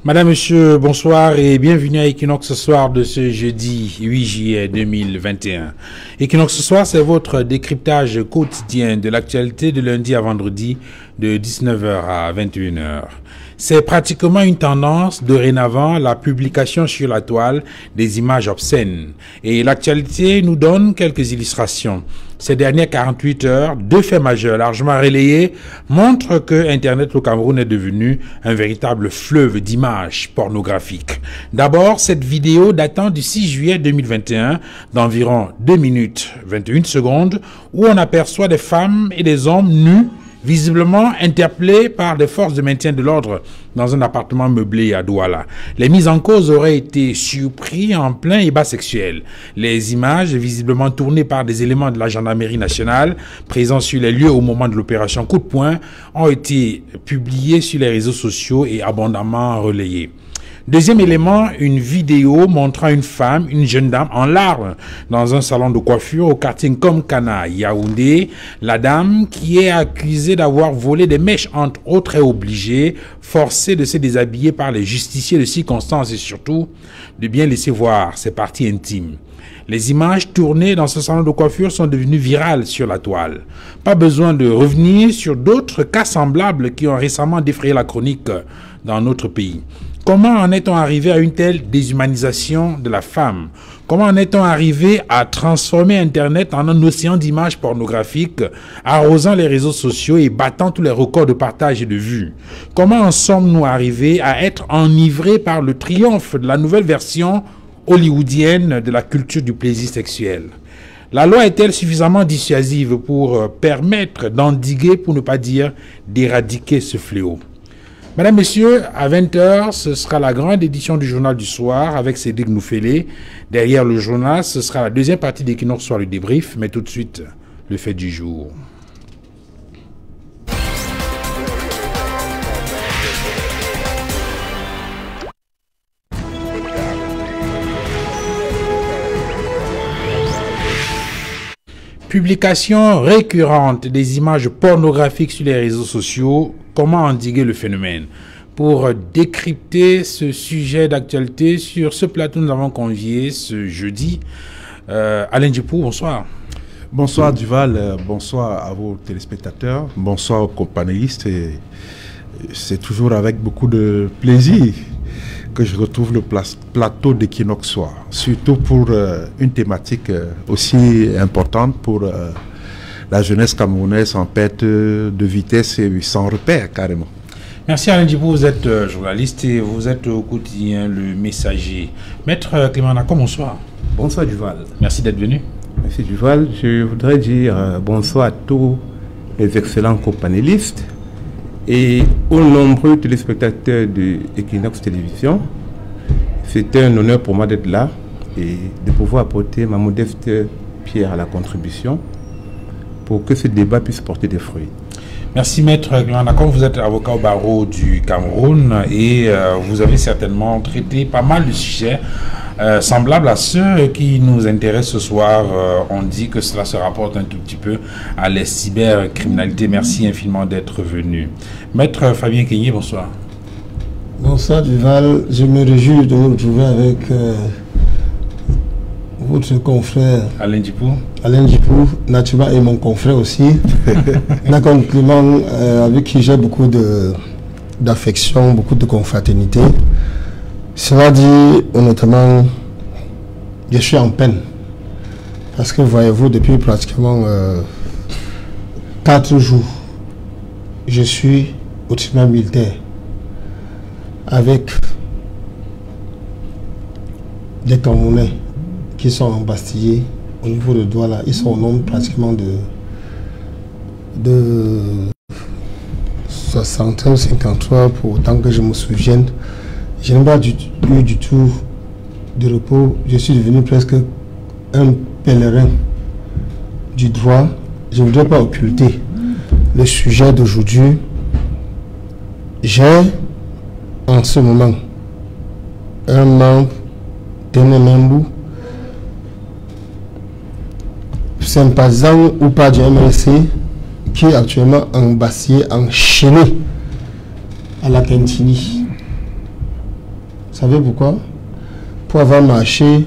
Madame, Monsieur, bonsoir et bienvenue à Equinox ce soir de ce jeudi 8 juillet 2021. Equinox ce soir, c'est votre décryptage quotidien de l'actualité de lundi à vendredi de 19h à 21h. C'est pratiquement une tendance dorénavant, la publication sur la toile des images obscènes. Et l'actualité nous donne quelques illustrations. Ces dernières 48 heures, deux faits majeurs largement relayés montrent que Internet au Cameroun est devenu un véritable fleuve d'images pornographiques. D'abord, cette vidéo datant du 6 juillet 2021 d'environ 2 minutes 21 secondes où on aperçoit des femmes et des hommes nus visiblement interpellés par des forces de maintien de l'ordre dans un appartement meublé à Douala. Les mises en cause auraient été surpris en plein ébat sexuel. Les images, visiblement tournées par des éléments de la gendarmerie nationale, présents sur les lieux au moment de l'opération Coup de poing, ont été publiées sur les réseaux sociaux et abondamment relayées. Deuxième élément, une vidéo montrant une femme, une jeune dame en larmes dans un salon de coiffure au quartier Nkomkana, Yaoundé. La dame qui est accusée d'avoir volé des mèches entre autres est obligée, forcée de se déshabiller par les justiciers de circonstances et surtout de bien laisser voir ses parties intimes. Les images tournées dans ce salon de coiffure sont devenues virales sur la toile. Pas besoin de revenir sur d'autres cas semblables qui ont récemment défrayé la chronique dans notre pays. Comment en est-on arrivé à une telle déshumanisation de la femme? Comment en est-on arrivé à transformer Internet en un océan d'images pornographiques, arrosant les réseaux sociaux et battant tous les records de partage et de vues? Comment en sommes-nous arrivés à être enivrés par le triomphe de la nouvelle version hollywoodienne de la culture du plaisir sexuel? La loi est-elle suffisamment dissuasive pour permettre d'endiguer, pour ne pas dire d'éradiquer ce fléau? Mesdames, Messieurs, à 20h, ce sera la grande édition du Journal du Soir avec Cédric Noufélé. Derrière le journal, ce sera la deuxième partie d'Equinox Soir, le débrief, mais tout de suite, le fait du jour. Publication récurrente des images pornographiques sur les réseaux sociaux, comment endiguer le phénomène? Pour décrypter ce sujet d'actualité, sur ce plateau, nous avons convié ce jeudi Alain Djipou, bonsoir. Bonsoir Duval, bonsoir à vos téléspectateurs, bonsoir aux companélistes. C'est toujours avec beaucoup de plaisir que je retrouve le plateau d'Equinox Soir, surtout pour une thématique aussi importante pour la jeunesse camerounaise en perte de vitesse et sans repère carrément. Merci Alain Djibou, vous êtes journaliste et vous êtes au quotidien Le Messager. Maître Clément Nacom, bonsoir. Bonsoir Duval. Merci d'être venu. Merci Duval. Je voudrais dire bonsoir à tous les excellents co-panélistes et aux nombreux téléspectateurs de Equinox Télévision. C'était un honneur pour moi d'être là et de pouvoir apporter ma modeste pierre à la contribution pour que ce débat puisse porter des fruits. Merci Maître Clément Nacom, vous êtes avocat au barreau du Cameroun et vous avez certainement traité pas mal de sujets semblables à ceux qui nous intéressent ce soir. On dit que cela se rapporte un tout petit peu à la cybercriminalité. Merci infiniment d'être venu. Maître Fabien Kenyé, bonsoir. Bonsoir Duval, je me réjouis de vous retrouver avec votre confrère Alain Djipou. Alain Djipou, naturellement, et mon confrère aussi. Nacom Clément, avec qui j'ai beaucoup d'affection, beaucoup de confraternité. Cela dit, honnêtement, je suis en peine. Parce que, voyez-vous, depuis pratiquement 4 jours, je suis au tribunal militaire avec des Camerounais qui sont embastillés au niveau de Douala. Ils sont au nombre pratiquement de 61 ou 53 pour autant que je me souvienne. Je n'ai pas eu du tout de repos. Je suis devenu presque un pèlerin du droit. Je ne voudrais pas occulter le sujet d'aujourd'hui. J'ai en ce moment un membre d'Enemembu, sympathisant ou pas du MLC, qui est actuellement embastillé, enchaîné à la Quintini. savez pourquoi? Pour avoir marché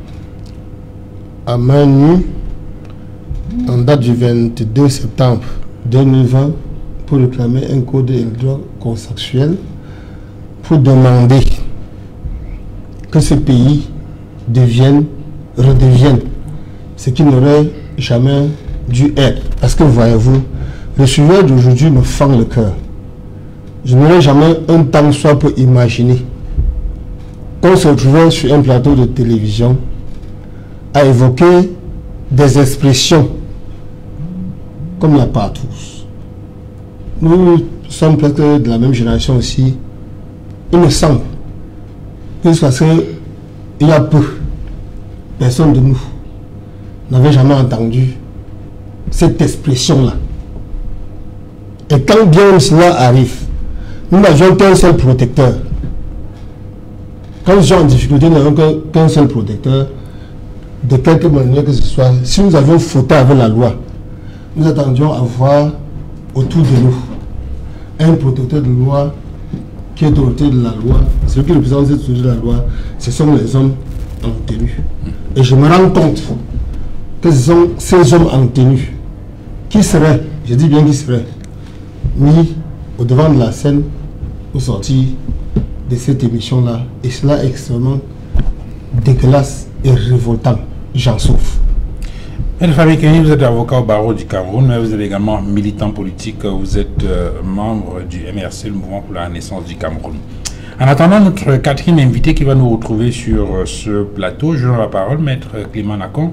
à main nue en date du 22 septembre 2020 pour réclamer un code électoral consensuel, pour demander que ce pays redevienne ce qu'il n'aurait jamais dû être. Parce que voyez-vous, le sujet d'aujourd'hui me fend le cœur. Je n'aurais jamais un temps soit peu imaginé qu'on se retrouvait sur un plateau de télévision à évoquer des expressions comme la partouze. Nous sommes presque de la même génération aussi. Il me semble, parce qu'il y a peu, personne de nous n'avait jamais entendu cette expression-là. Et quand bien cela arrive, nous n'avions qu'un seul protecteur. Quand nous sommes en difficulté, nous n'avons qu'un seul protecteur, de quelque manière que ce soit. Si nous avions fauté avec la loi, nous attendions à voir autour de nous un protecteur de loi qui est autorité de la loi. Celui qui représente cette autorité de la loi, ce sont les hommes en tenue. Et je me rends compte que ce sont ces hommes en tenue qui seraient, je dis bien qui seraient, mis au devant de la scène au sortir de cette émission-là. Et cela est extrêmement dégueulasse et révoltant. J'en souffre. M. Fabien Kenny, vous êtes avocat au barreau du Cameroun, mais vous êtes également militant politique. Vous êtes membre du MRC, le Mouvement pour la Renaissance du Cameroun. En attendant notre quatrième invité qui va nous retrouver sur ce plateau, je donne la parole, Maître Clément Nakon.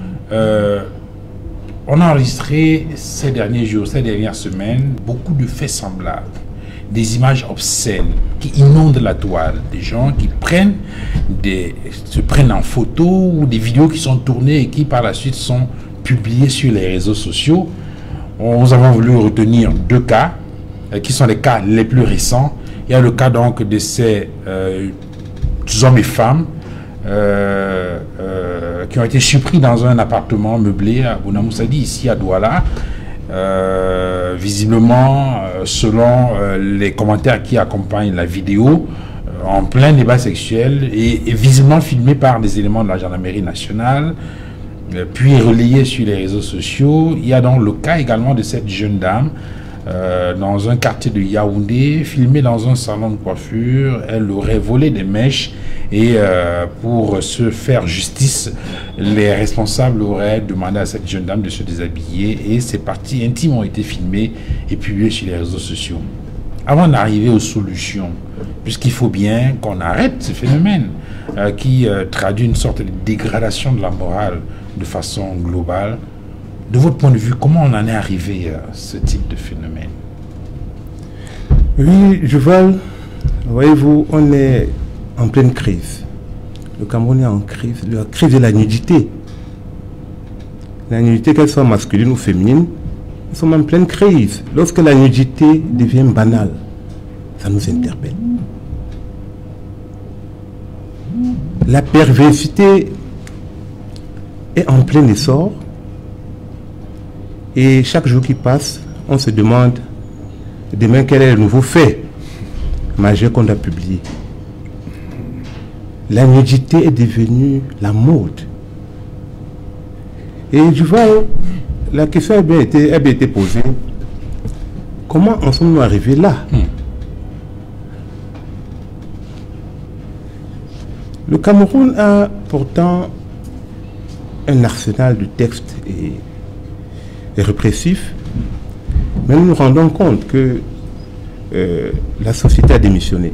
On a enregistré ces derniers jours, ces dernières semaines, beaucoup de faits semblables. Des images obscènes qui inondent la toile, des gens qui se prennent en photo ou des vidéos qui sont tournées et qui par la suite sont publiées sur les réseaux sociaux. Nous avons voulu retenir deux cas qui sont les cas les plus récents. Il y a le cas donc de ces hommes et femmes qui ont été surpris dans un appartement meublé à Bounamoussadi, ici à Douala. Visiblement, selon les commentaires qui accompagnent la vidéo, en plein débat sexuel et visiblement filmé par des éléments de la gendarmerie nationale, puis relayé sur les réseaux sociaux. Il y a donc le cas également de cette jeune dame dans un quartier de Yaoundé, filmée dans un salon de coiffure. Elle aurait volé des mèches et pour se faire justice, les responsables auraient demandé à cette jeune dame de se déshabiller et ses parties intimes ont été filmées et publiées sur les réseaux sociaux. Avant d'arriver aux solutions, puisqu'il faut bien qu'on arrête ce phénomène qui traduit une sorte de dégradation de la morale de façon globale, de votre point de vue, comment on en est arrivé à ce type de phénomène? Oui, Juval, voyez-vous, on est en pleine crise. Le Cameroun est en crise, la crise de la nudité. La nudité, qu'elle soit masculine ou féminine, nous sommes en pleine crise. Lorsque la nudité devient banale, ça nous interpelle. La perversité est en plein essor. Et chaque jour qui passe, on se demande demain quel est le nouveau fait majeur qu'on a publié. La nudité est devenue la mode. Et tu vois, la question a bien été posée. Comment en sommes-nous arrivés là? Le Cameroun a pourtant un arsenal de textes et répressif, mais nous nous rendons compte que la société a démissionné.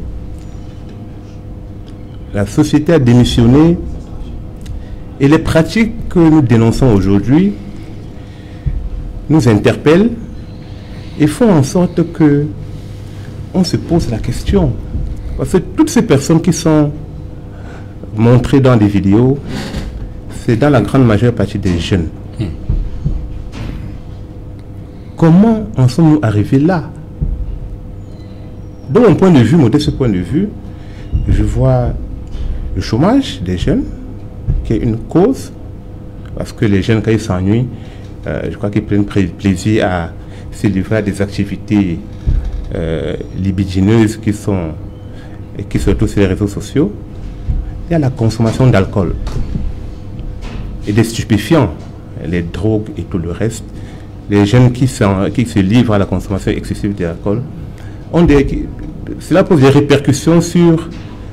La société a démissionné et les pratiques que nous dénonçons aujourd'hui nous interpellent et font en sorte que on se pose la question. Parce que toutes ces personnes qui sont montrées dans des vidéos, c'est dans la grande majeure partie des jeunes. Comment en sommes-nous arrivés là? De mon point de vue, de ce point de vue, je vois le chômage des jeunes, qui est une cause, parce que les jeunes, quand ils s'ennuient, je crois qu'ils prennent plaisir à se livrer à des activités libidineuses qui sont et qui se retrouvent sur les réseaux sociaux, il y a la consommation d'alcool et des stupéfiants, les drogues et tout le reste. Les jeunes qui se livrent à la consommation excessive d'alcool, cela pose des répercussions sur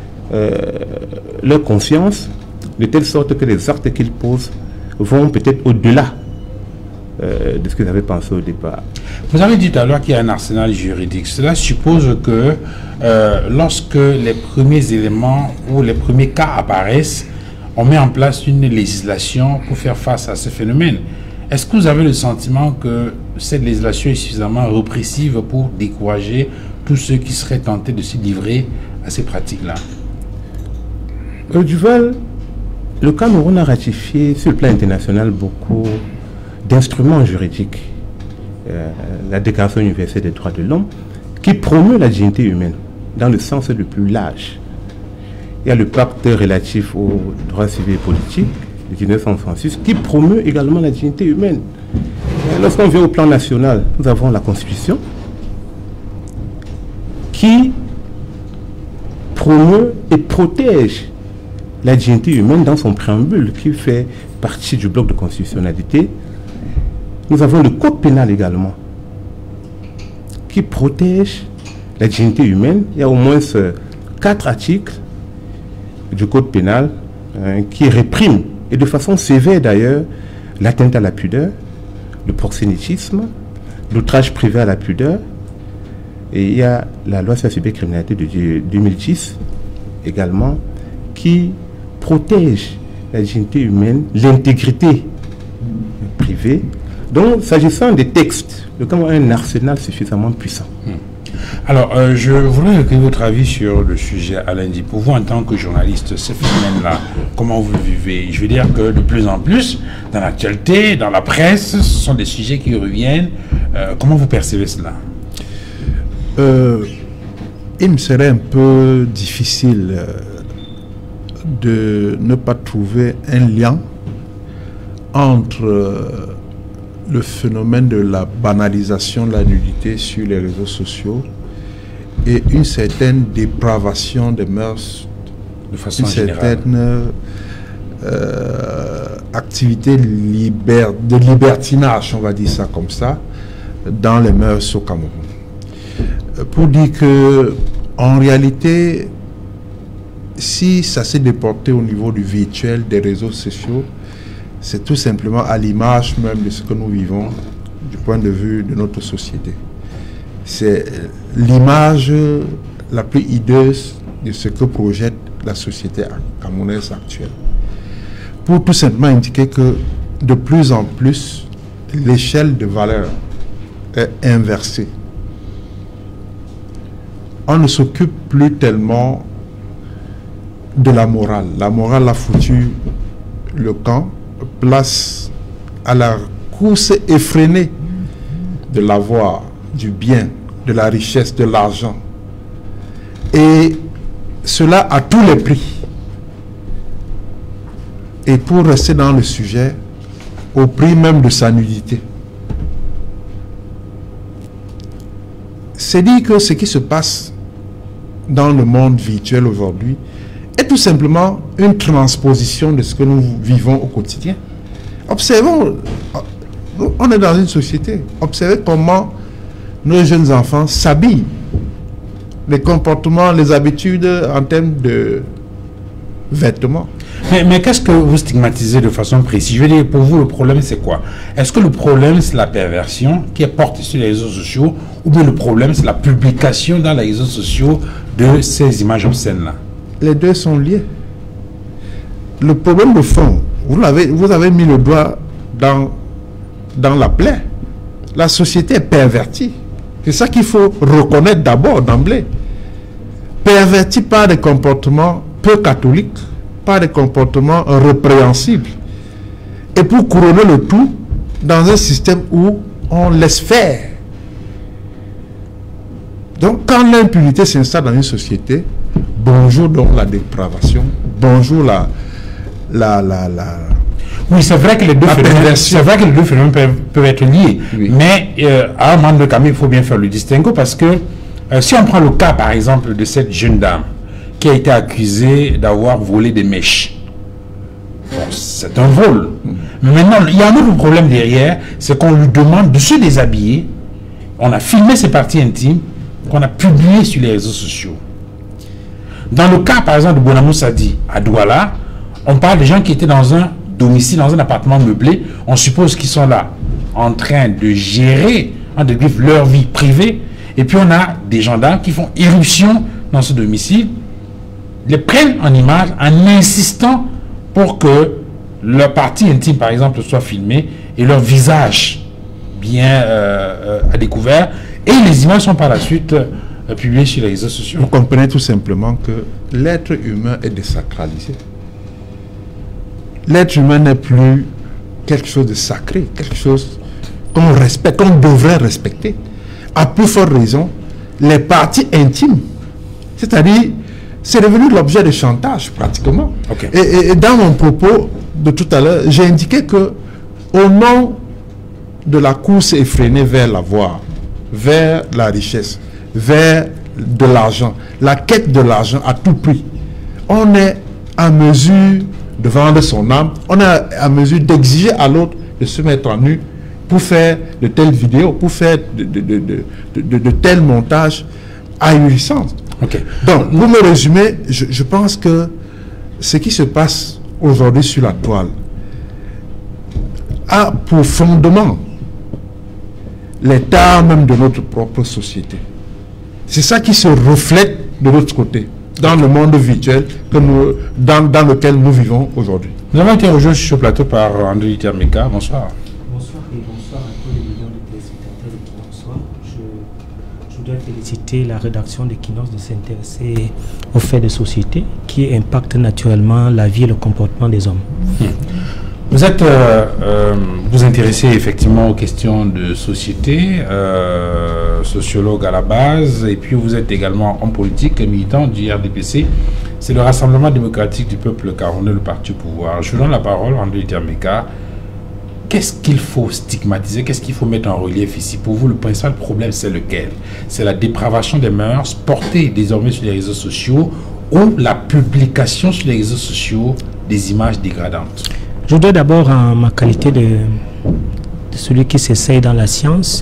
leur conscience, de telle sorte que les actes qu'ils posent vont peut-être au-delà de ce qu'ils avaient pensé au départ. Vous avez dit tout à l'heure qu'il y a un arsenal juridique. Cela suppose que lorsque les premiers éléments ou les premiers cas apparaissent, on met en place une législation pour faire face à ce phénomène. Est-ce que vous avez le sentiment que cette législation est suffisamment répressive pour décourager tous ceux qui seraient tentés de se livrer à ces pratiques-là? Duval, le Cameroun a ratifié sur le plan international beaucoup d'instruments juridiques. La Déclaration universelle des droits de l'homme qui promeut la dignité humaine dans le sens le plus large. Il y a le pacte relatif aux droits civils et politiques de 1966 qui promeut également la dignité humaine. Lorsqu'on vient au plan national, nous avons la Constitution qui promeut et protège la dignité humaine dans son préambule qui fait partie du bloc de constitutionnalité. Nous avons le code pénal également qui protège la dignité humaine. Il y a au moins 4 articles du code pénal qui répriment, et de façon sévère d'ailleurs, l'atteinte à la pudeur, le proxénétisme, l'outrage privé à la pudeur. Et il y a la loi sur la cybercriminalité de 2010 également qui protège la dignité humaine, l'intégrité privée. Donc, s'agissant des textes, le Cameroun a un arsenal suffisamment puissant. Alors, je voudrais recueillir votre avis sur le sujet, Alain Di. Pour vous, en tant que journaliste, ce phénomène-là, comment vous le vivez? Je veux dire que de plus en plus, dans l'actualité, dans la presse, ce sont des sujets qui reviennent. Comment vous percevez cela? Il me serait un peu difficile de ne pas trouver un lien entre le phénomène de la banalisation de la nudité sur les réseaux sociaux et une certaine dépravation des mœurs, de façon générale, certaine activité de libertinage, on va dire ça comme ça, dans les mœurs au Cameroun. Pour dire que, en réalité, si ça s'est déporté au niveau du virtuel, des réseaux sociaux, c'est tout simplement à l'image même de ce que nous vivons du point de vue de notre société. C'est l'image la plus hideuse de ce que projette la société camerounaise actuelle. Pour tout simplement indiquer que de plus en plus, l'échelle de valeur est inversée. On ne s'occupe plus tellement de la morale. La morale a foutu le camp, place à la course effrénée de l'avoir, du bien, de la richesse, de l'argent. Et cela à tous les prix. Et pour rester dans le sujet, au prix même de sa nudité. C'est dire que ce qui se passe dans le monde virtuel aujourd'hui est tout simplement une transposition de ce que nous vivons au quotidien. Observons, on est dans une société, observez comment nos jeunes enfants s'habillent, les comportements, les habitudes en termes de vêtements. Mais qu'est-ce que vous stigmatisez de façon précise? Je veux dire, pour vous, le problème, c'est quoi? Est-ce que le problème, c'est la perversion qui est portée sur les réseaux sociaux, ou bien le problème, c'est la publication dans les réseaux sociaux de ces images obscènes-là? Les deux sont liés. Le problème de fond, vous avez mis le doigt dans la plaie. La société est pervertie. C'est ça qu'il faut reconnaître d'abord, d'emblée. Pervertie par des comportements peu catholiques, par des comportements répréhensibles. Et pour couronner le tout, dans un système où on laisse faire. Donc, quand l'impunité s'installe dans une société, bonjour donc la dépravation, bonjour Oui, c'est vrai que les deux phénomènes peuvent être liés. Oui. Mais à un moment donné, il faut bien faire le distinguo parce que si on prend le cas, par exemple, de cette jeune dame qui a été accusé d'avoir volé des mèches. Bon, c'est un vol. Mais maintenant, il y a un autre problème derrière, c'est qu'on lui demande de se déshabiller. On a filmé ses parties intimes qu'on a publiées sur les réseaux sociaux. Dans le cas, par exemple, de Bonamou Sadi à Douala, on parle des gens qui étaient dans un domicile, dans un appartement meublé. On suppose qu'ils sont là en train de gérer, de vivre leur vie privée. Et puis on a des gendarmes qui font irruption dans ce domicile, les prennent en image en insistant pour que leur partie intime, par exemple, soit filmée et leur visage bien à découvert. Et les images sont par la suite publiées sur les réseaux sociaux. Vous comprenez tout simplement que l'être humain est désacralisé. L'être humain n'est plus quelque chose de sacré, quelque chose qu'on respecte, qu'on devrait respecter. À plus forte raison, les parties intimes, c'est-à-dire, c'est devenu l'objet de chantage pratiquement. Okay. Et dans mon propos de tout à l'heure, j'ai indiqué que au nom de la course effrénée vers l'avoir, vers la richesse, vers de l'argent, la quête de l'argent à tout prix, on est à mesure de vendre son âme, on est à mesure d'exiger à l'autre de se mettre en nu pour faire de telles vidéos, pour faire de tels montages ahurissants. Okay. Donc, pour me résumer, je pense que ce qui se passe aujourd'hui sur la toile a pour fondement l'état même de notre propre société. C'est ça qui se reflète de l'autre côté, dans le monde virtuel que dans lequel nous vivons aujourd'hui. Nous avons été rejoints sur ce plateau par André Litermeka. Bonsoir. Bonsoir et bonsoir à tous les millions de téléspectateurs d'Equinox Soir. Je voudrais féliciter la rédaction d'Equinox de s'intéresser aux faits de société qui impactent naturellement la vie et le comportement des hommes. Vous êtes, vous intéressez effectivement aux questions de société, sociologue à la base, et puis vous êtes également homme politique, militant du RDPC. C'est le Rassemblement démocratique du peuple camerounais, le parti au pouvoir. Je vous donne la parole, André Litermeka. Qu'est-ce qu'il faut stigmatiser? Qu'est-ce qu'il faut mettre en relief ici? Pour vous, le principal problème, c'est lequel? C'est la dépravation des mœurs portée désormais sur les réseaux sociaux ou la publication sur les réseaux sociaux des images dégradantes? Je voudrais d'abord, en ma qualité de celui qui s'essaye dans la science,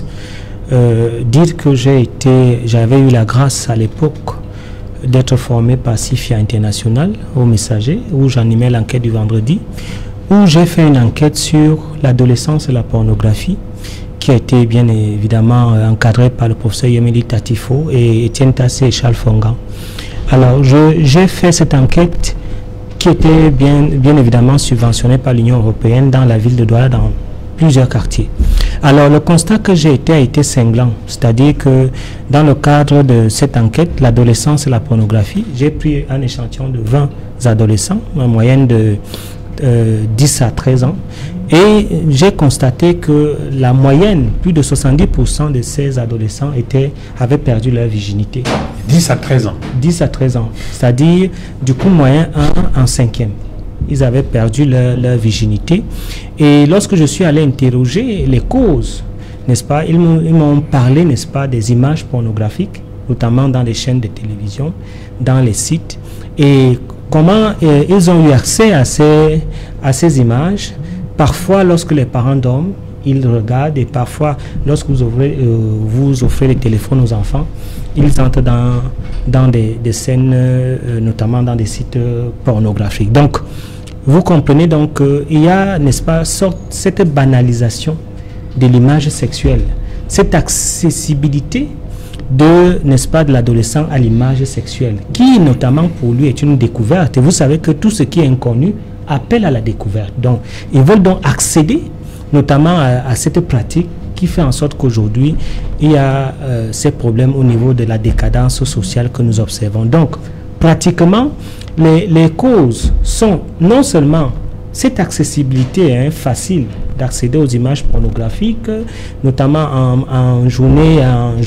dire que j'avais eu la grâce à l'époque d'être formé par CIFIA International au Messager, où j'animais l'enquête du vendredi, où j'ai fait une enquête sur l'adolescence et la pornographie, qui a été bien évidemment encadrée par le professeur Yemeli Tatifo et Étienne Tassé et Charles Fongan. Alors, j'ai fait cette enquête qui était bien évidemment subventionnée par l'Union européenne dans la ville de Douala, dans plusieurs quartiers. Alors, le constat que j'ai été a été cinglant, c'est-à-dire que dans le cadre de cette enquête, l'adolescence et la pornographie, j'ai pris un échantillon de 20 adolescents, en moyenne de 10 à 13 ans, et j'ai constaté que la moyenne, plus de 70% de ces adolescents avaient perdu leur virginité. 10 à 13 ans. 10 à 13 ans, c'est-à-dire du coup moyen 1 en 5e. Ils avaient perdu leur virginité. Et lorsque je suis allé interroger les causes, n'est-ce pas, ils m'ont parlé, n'est-ce pas, des images pornographiques, notamment dans les chaînes de télévision, dans les sites, et comment ils ont eu accès à ces images. Parfois, lorsque les parents dorment, ils regardent, et parfois, lorsque vous offrez les téléphones aux enfants, ils entrent dans des scènes, notamment dans des sites pornographiques. Donc, vous comprenez donc il y a, n'est-ce pas, cette banalisation de l'image sexuelle, cette accessibilité n'est-ce pas, de l'adolescent à l'image sexuelle, qui notamment pour lui est une découverte. Et vous savez que tout ce qui est inconnu appelle à la découverte. Donc, ils veulent donc accéder notamment à cette pratique qui fait en sorte qu'aujourd'hui, il y a ces problèmes au niveau de la décadence sociale que nous observons. Donc, pratiquement, les causes sont non seulement cette accessibilité facile d'accéder aux images pornographiques, notamment en journée,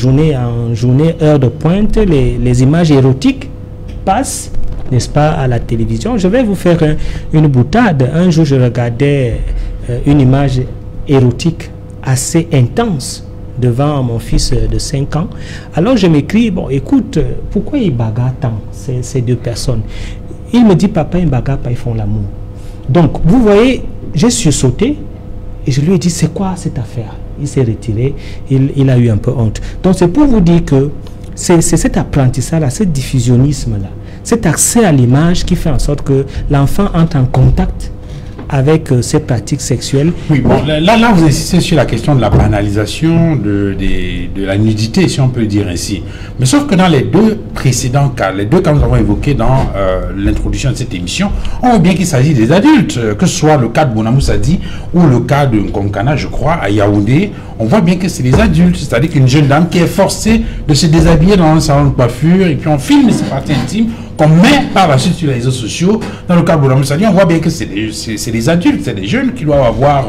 heure de pointe, les images érotiques passent, n'est-ce pas, à la télévision. Je vais vous faire une boutade. Un jour, je regardais une image érotique assez intense devant mon fils de 5 ans. Alors je m'écris, bon écoute, pourquoi ils bagarrent tant ces deux personnes? Il me dit, papa, ils bagarrent pas, ils font l'amour. Donc vous voyez, j'ai sursauté et je lui ai dit, c'est quoi cette affaire? Il s'est retiré, il a eu un peu honte. Donc c'est pour vous dire que c'est cet apprentissage-là, ce diffusionnisme-là, cet accès à l'image qui fait en sorte que l'enfant entre en contact avec ces pratiques sexuelles. Oui, bon, là, vous insistez sur la question de la banalisation de la nudité, si on peut dire ainsi. Mais sauf que dans les deux précédents cas, les deux cas que nous avons évoqués dans l'introduction de cette émission, on voit bien qu'il s'agit des adultes, que ce soit le cas de Bonamou Sadi ou le cas de Nkonkana, je crois, à Yaoundé. On voit bien que c'est des adultes, c'est-à-dire qu'une jeune dame qui est forcée de se déshabiller dans un salon de coiffure et puis on filme ses parties intimes qu'on met par la suite sur les réseaux sociaux. Dans le cas de Bonamou Sadi, on voit bien que c'est des adultes, c'est des jeunes qui doivent avoir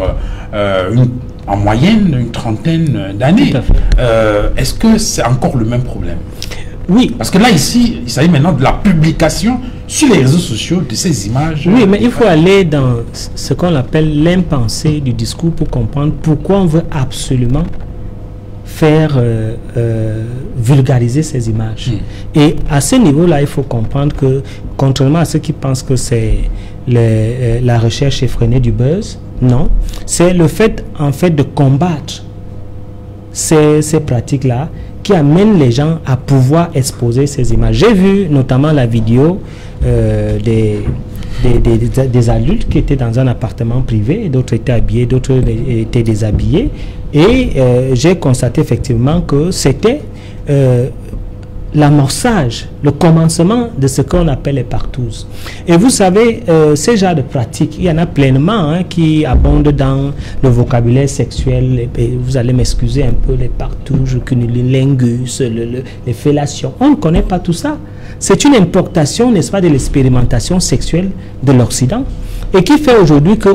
en moyenne une trentaine d'années. Est-ce que c'est encore le même problème? Oui. Parce que là, ici, il s'agit maintenant de la publication sur les réseaux sociaux de ces images. Oui, mais il faut aller dans ce qu'on appelle l'impensé du discours pour comprendre pourquoi on veut absolument faire vulgariser ces images. Et à ce niveau-là, il faut comprendre que, contrairement à ceux qui pensent que c'est la recherche effrénée du buzz, non, c'est le fait, en fait, de combattre ces pratiques-là qui amènent les gens à pouvoir exposer ces images. J'ai vu notamment la vidéo des adultes qui étaient dans un appartement privé, d'autres étaient habillés, d'autres étaient déshabillés, et j'ai constaté effectivement que c'était l'amorçage, le commencement de ce qu'on appelle les partouzes. Et vous savez, ces genres de pratiques, il y en a pleinement qui abondent dans le vocabulaire sexuel. Et vous allez m'excuser un peu, les partouges, le cunnilingus, les fellations. On ne connaît pas tout ça. C'est une importation, n'est-ce pas, de l'expérimentation sexuelle de l'Occident. Et qui fait aujourd'hui que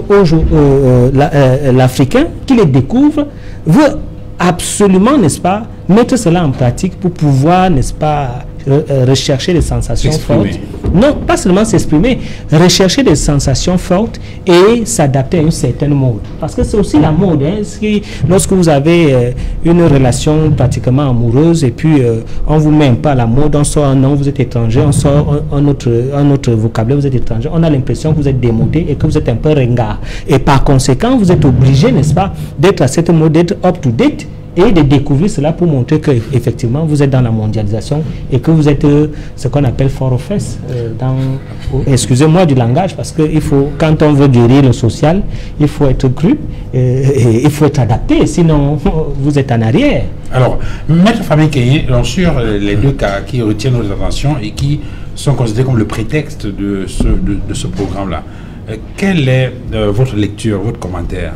l'Africain qui les découvre veut absolument, n'est-ce pas, mettre cela en pratique pour pouvoir, n'est-ce pas, rechercher des sensations fortes. Non, pas seulement s'exprimer, rechercher des sensations fortes et s'adapter à une certaine mode. Parce que c'est aussi la mode. Lorsque vous avez une relation pratiquement amoureuse et puis on ne vous met pas à la mode, on sort un nom, vous êtes étranger, on sort un autre vocabulaire, vous êtes étranger, on a l'impression que vous êtes démodé et que vous êtes un peu ringard. Et par conséquent, vous êtes obligé, n'est-ce pas, d'être à cette mode, d'être up-to-date et de découvrir cela pour montrer que effectivement vous êtes dans la mondialisation et que vous êtes ce qu'on appelle fort aux fesses excusez-moi du langage, parce que il faut, quand on veut guérir le social, il faut être cru et il faut être adapté, sinon vous êtes en arrière. Alors, Maître Fabien Keïen, sur les deux cas qui retiennent notre attention et qui sont considérés comme le prétexte de ce programme-là, quelle est votre lecture, votre commentaire?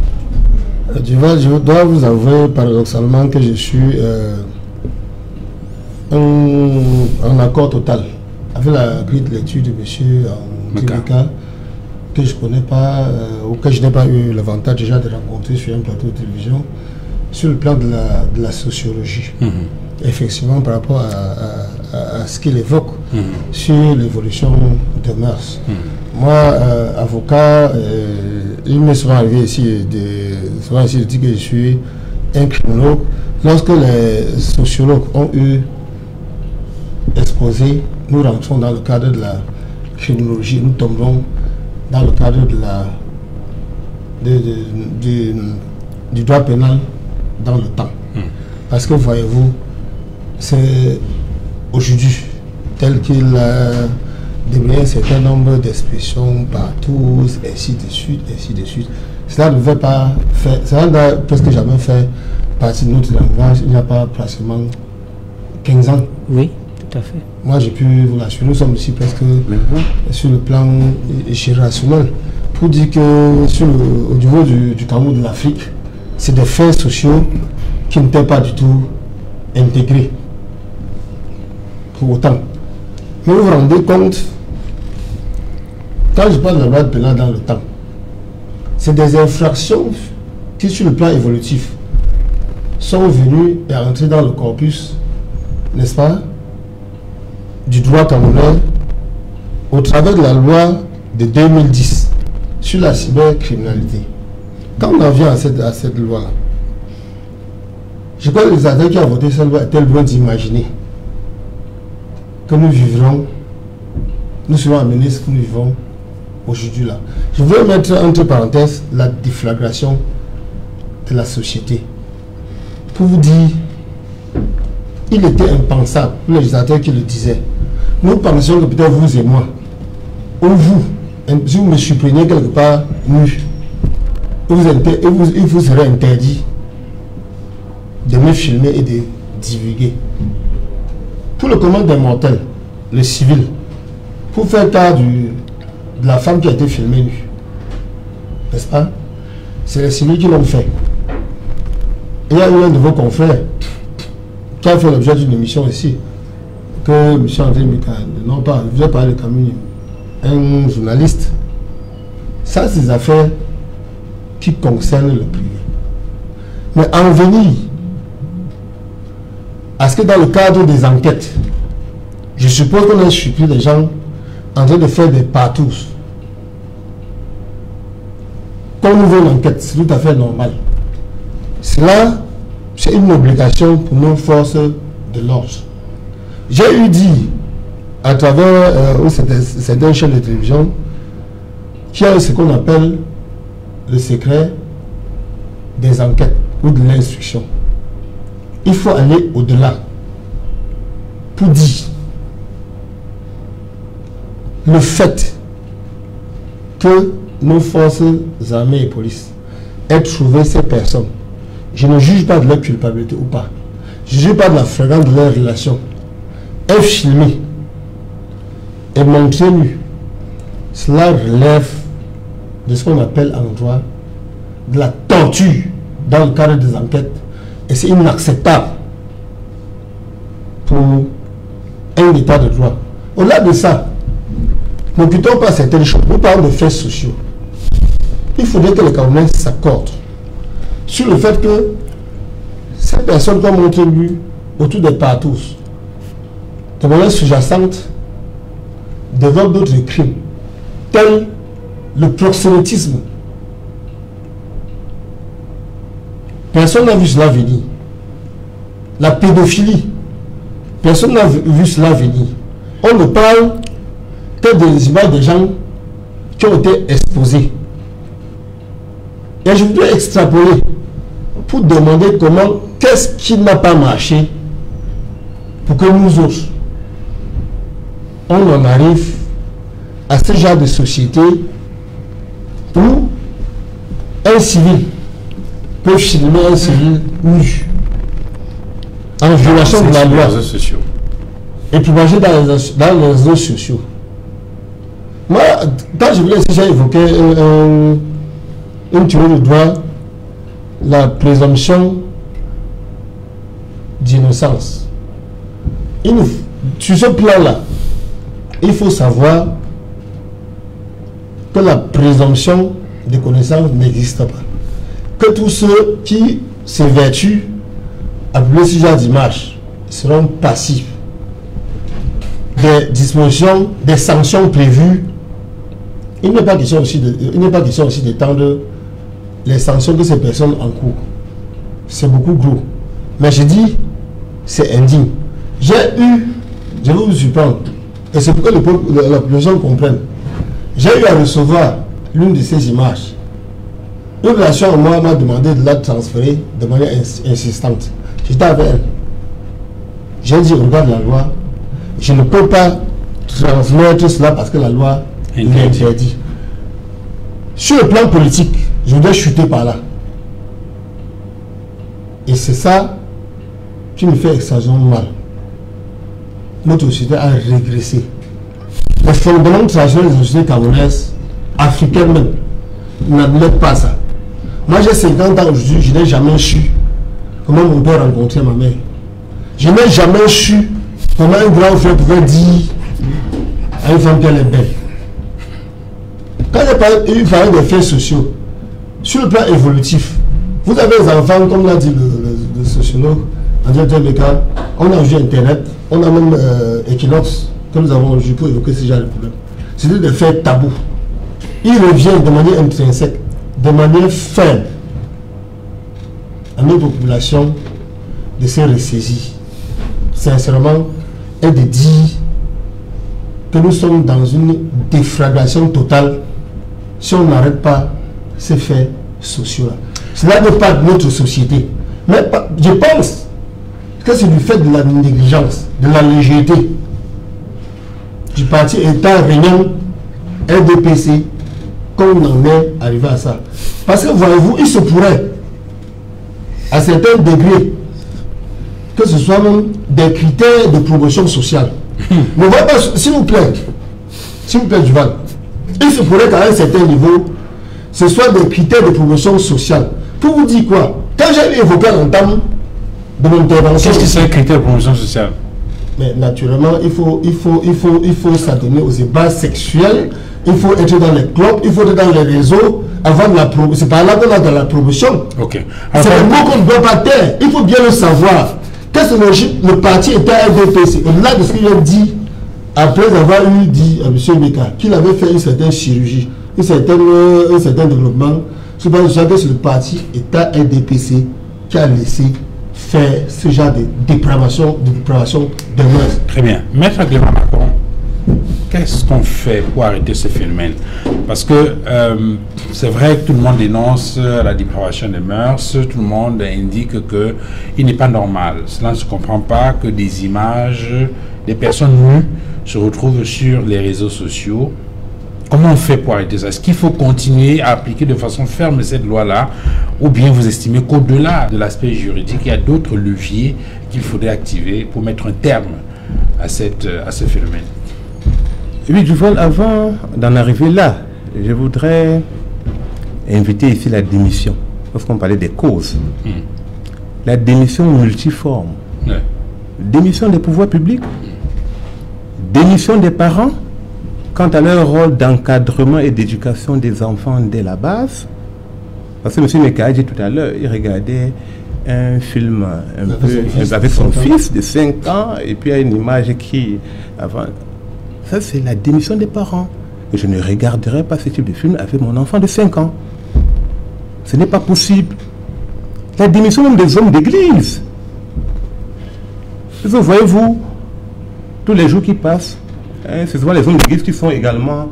Duval, je dois vous avouer paradoxalement que je suis en accord total avec la grille de lecture de M. Tibeka, que je ne connais pas, ou que je n'ai pas eu l'avantage déjà de rencontrer sur un plateau de télévision, sur le plan de la sociologie. Effectivement, par rapport à ce qu'il évoque sur l'évolution des mœurs. Moi, avocat, il m'est souvent arrivé ici de dire que je suis un criminologue. Lorsque les sociologues ont eu exposé, nous rentrons dans le cadre de la criminologie, nous tombons dans le cadre du droit pénal dans le temps. Parce que voyez-vous, c'est aujourd'hui tel qu'il débrouillé un certain nombre d'expressions partout, ainsi de suite, ainsi de suite. Cela ne devait pas faire, cela n'a presque jamais fait partie de notre langage, il n'y a pas pratiquement 15 ans. Oui, tout à fait. Moi j'ai pu vous l'assurer, nous sommes ici presque sur le plan générationnel, pour dire que au niveau du Cameroun de l'Afrique, c'est des faits sociaux qui n'étaient pas du tout intégrés. Pour autant. Mais vous vous rendez compte, quand je parle de la loi pénale dans le temps, c'est des infractions qui, sur le plan évolutif, sont venues et rentrées dans le corpus, n'est-ce pas, du droit camerounais au travers de la loi de 2010 sur la cybercriminalité. Quand on en vient à cette loi-là, Je crois que les adeptes qui ont voté cette loi étaient loin d'imaginer que nous vivrons, nous serons amenés ce que nous vivons aujourd'hui là. Je veux mettre entre parenthèses la déflagration de la société. Pour vous dire, il était impensable, pour les législateurs qui le disaient. Nous pensions que peut-être vous et moi, ou vous, si vous me surpreniez quelque part nu, il vous serait interdit de me filmer et de divulguer. Pour le commun des mortels, le civil, pour faire cas de la femme qui a été filmée nue, n'est-ce pas? C'est les civils qui l'ont fait. Il y a eu un de vos confrères qui a fait l'objet d'une émission ici, que M. André Mika, non pas, je vous ai parlé de Camille, un journaliste. Ça, c'est des affaires qui concernent le privé. Mais en venir à ce que dans le cadre des enquêtes, je suppose qu'on a surpris les gens en train de faire des partous. Quand on ouvre une enquête, c'est tout à fait normal. Cela, c'est une obligation pour nos forces de l'ordre. J'ai eu dit, à travers certaines chaînes de télévision, qu'il y a ce qu'on appelle le secret des enquêtes ou de l'instruction. Il faut aller au-delà pour dire le fait que nos forces armées et police aient trouvé ces personnes. Je ne juge pas de leur culpabilité ou pas. Je ne juge pas de la flagrance de leur relation. Est filmé et montré nu. Cela relève de ce qu'on appelle en droit de la torture dans le cadre des enquêtes. Et c'est inacceptable pour un état de droit. Au-delà de ça, n'occupons pas certaines choses. Nous parlons de faits sociaux. Il faudrait que les Camerounais s'accordent sur le fait que ces personnes ont montré nu autour des partous, de manière sous-jacente, développent d'autres crimes, tels le proxénétisme. Personne n'a vu cela venir. La pédophilie, personne n'a vu cela venir. On ne parle que des images des gens qui ont été exposés. Et je voudrais extrapoler pour demander comment, qu'est-ce qui n'a pas marché pour que nous autres, on en arrive à ce genre de société où un civil peut filmer un civil nu en violation de la loi et puis manger dans les réseaux sociaux. Moi, quand je voulais déjà évoquer une théorie de droit, la présomption d'innocence. Sur ce plan-là, il faut savoir que la présomption de connaissance n'existe pas. Que tous ceux qui s'évertuent à publier ce genre d'image seront passifs des dispositions, des sanctions prévues. Il n'est pas question aussi d'étendre les sanctions de ces personnes en cours. C'est beaucoup gros. Mais je dis, c'est indigne. Je vais vous surprendre, et c'est pour que la population comprenne. J'ai eu à recevoir l'une de ces images. Une relation à moi m'a demandé de la transférer de manière insistante. J'étais avec elle. J'ai dit, regarde la loi, je ne peux pas transmettre cela parce que la loi l'interdit. Sur le plan politique, je voudrais chuter par là. Et c'est ça qui me fait extrêmement mal. Notre société a régressé. Les fondements traditionnels des sociétés camerounaises, africaines même, n'admettent pas ça. Moi j'ai 50 ans aujourd'hui, je n'ai jamais su comment mon père rencontrait ma mère. Je n'ai jamais su comment un grand frère pouvait dire à une femme qu'elle est belle. Quand il parlait des faits sociaux, sur le plan évolutif, vous avez des enfants, comme l'a dit le sociologue André Mika, on a aujourd'hui Internet, on a même Equinox, que nous avons aujourd'hui pour évoquer ce genre de problème. C'est des faits tabous. Il revient de manière intrinsèque, de manière ferme à notre population de se ressaisir, sincèrement, est de dire que nous sommes dans une déflagration totale si on n'arrête pas ces faits sociaux-là. Cela n'est pas de notre société. Mais je pense que c'est du fait de la négligence, de la légèreté du parti État régnant RDPC qu'on en est arrivé à ça. Parce que voyez-vous, il se pourrait, à certains degrés, que ce soit même des critères de promotion sociale. Ne voyez pas, s'il vous plaît, Duval, il se pourrait qu'à un certain niveau, ce soit des critères de promotion sociale. Pour vous dire quoi? Quand j'ai évoqué l'entame de mon intervention... Qu'est-ce que c'est un critère de promotion sociale? Mais naturellement, il faut s'adonner aux ébats sexuels, il faut être dans les clubs, il faut être dans les réseaux, avant de la promotion. C'est par là qu'on a de la promotion. Ok. C'est le mot qu'on ne doit pas taire. Il faut bien le savoir. Qu'est-ce que le parti était RDPC? Au-delà de ce qu'il a dit, après avoir dit à M. Meka qu'il avait fait une certaine chirurgie, un certain développement, je pense que c'est le parti État RDPC qui a laissé faire ce genre de dépravation de mœurs. Très bien. Maître Clément Macron, qu'est-ce qu'on fait pour arrêter ce phénomène? Parce que c'est vrai que tout le monde dénonce la dépravation des mœurs, tout le monde indique qu'il n'est pas normal. Cela ne se comprend pas que des images des personnes nues se retrouvent sur les réseaux sociaux. Comment on fait pour arrêter ça? Est-ce qu'il faut continuer à appliquer de façon ferme cette loi-là, ou bien vous estimez qu'au-delà de l'aspect juridique, il y a d'autres leviers qu'il faudrait activer pour mettre un terme à ce phénomène? Oui, Duval, avant d'en arriver là, je voudrais inviter ici la démission, lorsqu'on parlait des causes. La démission multiforme. Ouais. Démission des pouvoirs publics, démission des parents, quant à leur rôle d'encadrement et d'éducation des enfants dès la base. Parce que M. Meka a dit tout à l'heure, il regardait un film avec son fils de 5 ans, et puis il y a une image qui... Avant, ça, c'est la démission des parents. Et je ne regarderai pas ce type de film avec mon enfant de 5 ans. Ce n'est pas possible. La démission même des hommes d'église. Voyez-vous, tous les jours qui passent, c'est souvent les hommes d'église qui sont également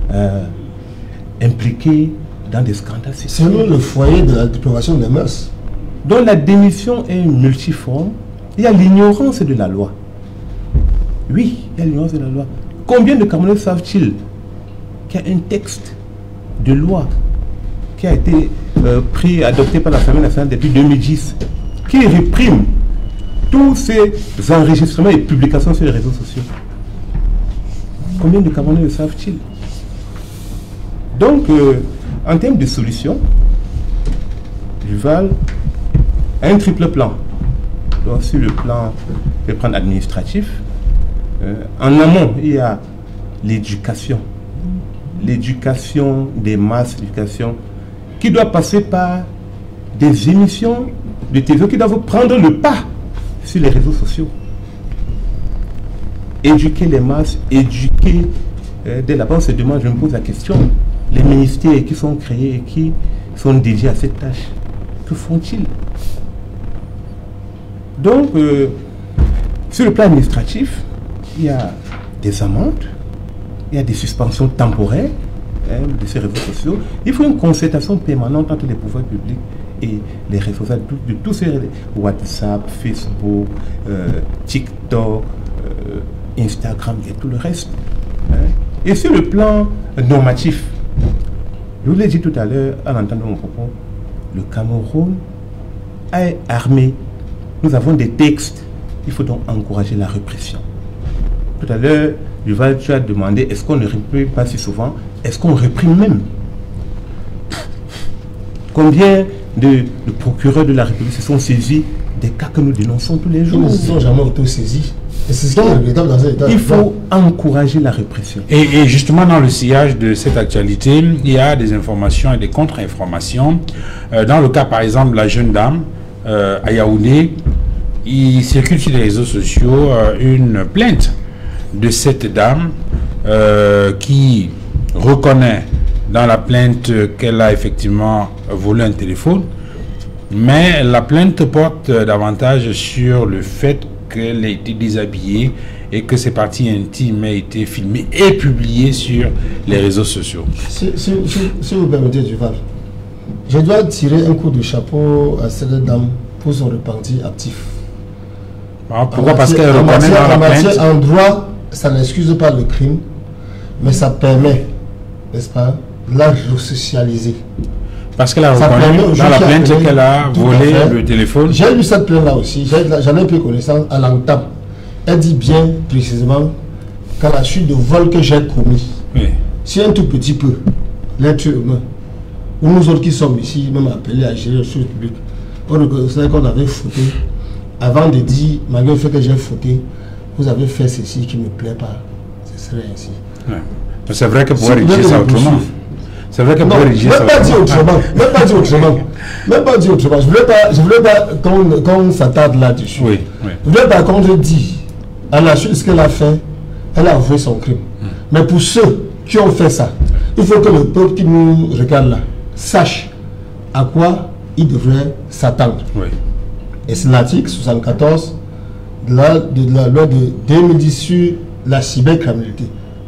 impliqués dans des scandales. C'est le foyer de la dépravation des mœurs. Donc la démission est multiforme. Il y a l'ignorance de la loi. Oui, il y a l'ignorance de la loi. Combien de Camerounais savent-ils qu'il y a un texte de loi qui a été adopté par l'Assemblée nationale depuis 2010, qui réprime tous ces enregistrements et publications sur les réseaux sociaux? Combien de Camerounais le savent-ils? Donc, en termes de solutions, Duval a un triple plan. Donc, sur le plan administratif, en amont, il y a l'éducation des masses, l'éducation qui doit passer par des émissions de TV qui doivent prendre le pas sur les réseaux sociaux. Éduquer les masses, éduquer dès là-bas, on se demande, je me pose la question, les ministères qui sont créés et qui sont dédiés à cette tâche, que font-ils? Donc, sur le plan administratif, il y a des amendes, il y a des suspensions temporaires de ces réseaux sociaux. Il faut une concertation permanente entre les pouvoirs publics et les réseaux sociaux, de tous ces WhatsApp, Facebook, TikTok, Instagram et tout le reste. Et sur le plan normatif, je vous l'ai dit tout à l'heure en entendant mon propos, le Cameroun est armé. Nous avons des textes. Il faut donc encourager la répression. Tout à l'heure, tu as demandé, est-ce qu'on ne réprime pas si souvent? Est-ce qu'on réprime même? Combien de procureurs de la République se sont saisis des cas que nous dénonçons tous les jours? Ils ne se sont jamais auto-saisis. Et c'est ce qui est regrettable dans cet état. Il faut encourager la répression. Et justement, dans le sillage de cette actualité, il y a des informations et des contre-informations. Dans le cas, par exemple, de la jeune dame à Yaoundé, il circule sur les réseaux sociaux une plainte de cette dame qui reconnaît dans la plainte qu'elle a effectivement volé un téléphone. Mais la plainte porte davantage sur le fait qu'elle a été déshabillée et que ses parties intimes aient été filmées et publiées sur les réseaux sociaux. Si vous permettez, Duval, je dois tirer un coup de chapeau à cette dame pour son repenti actif. Pourquoi? Parce qu'elle reconnaît dans la plainte. En droit, ça n'excuse pas le crime, mais ça permet, n'est-ce pas, de la resocialiser. Parce qu'elle a reconnu dans la plainte qu'elle a volé le téléphone. J'ai lu cette plainte-là aussi, j'en ai pris connaissance à l'entame. Elle dit bien précisément qu'à la suite de vol que j'ai commis, Oui. si un tout petit peu, l'être humain, ou nous autres qui sommes ici, même appelés à gérer les choses publiques, on reconnaissait qu'on avait fauté, avant de dire, malgré le fait que j'ai fauté, vous avez fait ceci qui ne me plaît pas, ce serait ainsi. Ouais. C'est vrai que pour rédiger ça autrement. C'est vrai que pour rédiger ça autrement. Même pas dire autrement. Je voulais pas qu'on s'attarde là-dessus. Oui, oui. Je voulais par contre dire, à la suite de ce qu'elle a fait, elle a avoué son crime. Mais pour ceux qui ont fait ça, il faut que le peuple qui nous regarde là sache à quoi il devrait s'attendre. Oui. Et c'est l'article 74 de la loi de 2010 sur la cybercriminalité.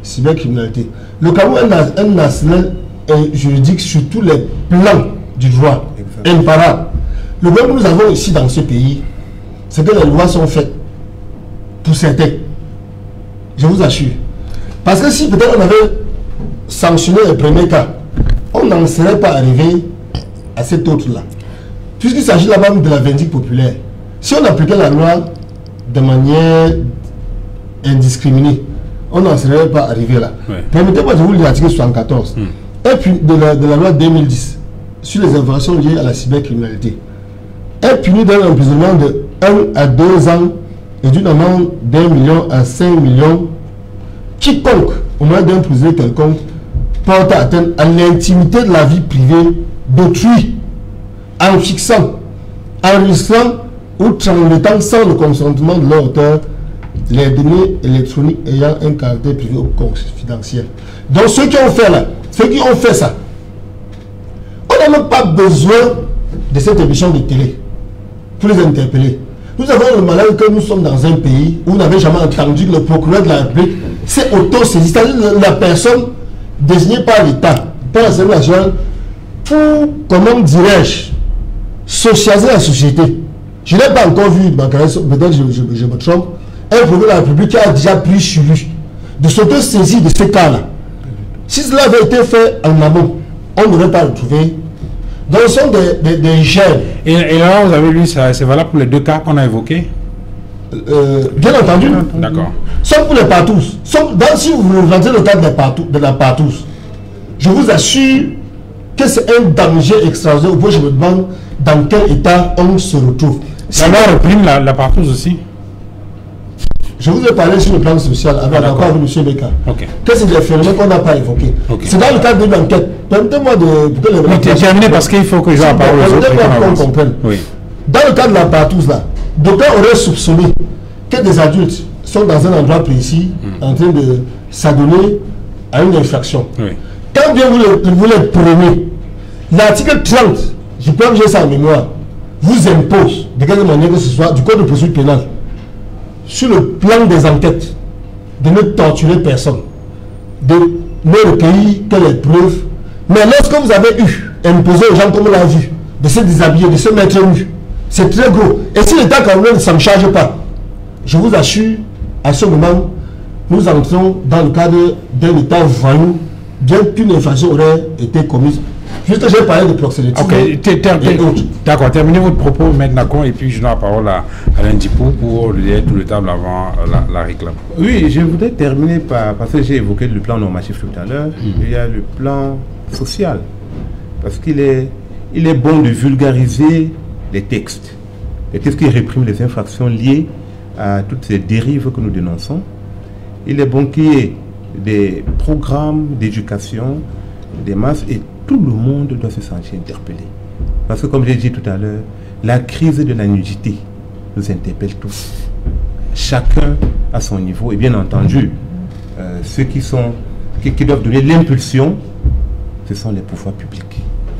Le Cameroun est un national juridique sur tous les plans du droit, imparable. Le problème que nous avons ici dans ce pays, c'est que les lois sont faites pour certains. Je vous assure. Parce que si peut-être on avait sanctionné le premier cas, on n'en serait pas arrivé à cet autre-là. Puisqu'il s'agit là même de la vindicte populaire. Si on appliquait la loi de manière indiscriminée, on n'en serait pas arrivé là. Ouais. Permettez-moi de vous lire l'article 74. Et puis de la loi 2010 sur les infractions liées à la cybercriminalité. Est puni d'un emprisonnement de 1 à 2 ans et d'une amende d'1 million à 5 millions. Quiconque, au moyen d'un prisonnier quelconque, porte atteinte à l'intimité de la vie privée d'autrui en fixant, enregistrant ou transmettant sans le consentement de leur auteur les données électroniques ayant un caractère privé ou confidentiel. Donc ceux qui ont fait là, ceux qui ont fait ça, on n'a même pas besoin de cette émission de télé pour les interpeller. Nous avons le malheur que nous sommes dans un pays où vous n'avez jamais entendu que le procureur de la République s'est auto-saisi, c'est-à-dire la personne désignée par l'État, par l'Assemblée nationale, pour, comment dirais-je, socialiser la société. Je n'ai pas encore vu, peut-être je me trompe, un procureur de la République qui a déjà pris sur lui de s'auto-saisir de ce cas-là. Si cela avait été fait en amont, on n'aurait pas retrouvé. Donc ce sont des gènes. Et là, vous avez lu, c'est valable pour les deux cas qu'on a évoqués? Bien entendu. D'accord. Sauf pour les partous. Si vous rentrez le cas de la partous, je vous assure que c'est un danger extraordinaire. Je me demande dans quel état on se retrouve. La loi réprime la partouze aussi? Je vous ai parlé sur le plan social avec l'accord avec M. Beka. Okay. Que c'est des phénomènes qu'on n'a pas évoqués. Okay. C'est dans le cadre d'une enquête. Permettez-moi de... Oui, terminé parce qu'il faut que j'en parle aux autres. Qu'on comprenne. Oui. Dans le cas de la partouze là, d'aucuns auraient soupçonné que des adultes sont dans un endroit précis en train de s'adonner à une infraction. Oui. Quand bien vous les prenez, l'article 30, je peux que j'ai ça en mémoire, vous impose, de quelque manière que ce soit, du code de procédure pénale, sur le plan des enquêtes, de ne torturer personne, de ne recueillir que les preuves. Mais lorsque vous avez imposé aux gens, comme on l'a vu, de se déshabiller, de se mettre nu, c'est très gros. Et si l'État camerounais ne s'en charge pas, je vous assure, à ce moment, nous entrons dans le cadre d'un État voyou, bien qu'une infraction aurait été commise. Juste, j'ai parlé de proxénétisme. Ok, d'accord, terminez votre propos maintenant, et puis je donne la parole à Alain Dipou pour lire tout le table avant la réclame. Oui, je voudrais terminer parce que j'ai évoqué le plan normatif tout à l'heure. Il y a le plan social, parce qu'il est bon de vulgariser les textes qui répriment les infractions liées à toutes ces dérives que nous dénonçons. Il est bon qu'il y ait des programmes d'éducation, des masses, et tout le monde doit se sentir interpellé. Parce que comme j'ai dit tout à l'heure, la crise de la nudité nous interpelle tous. Chacun à son niveau, et bien entendu, ceux qui doivent donner l'impulsion, ce sont les pouvoirs publics.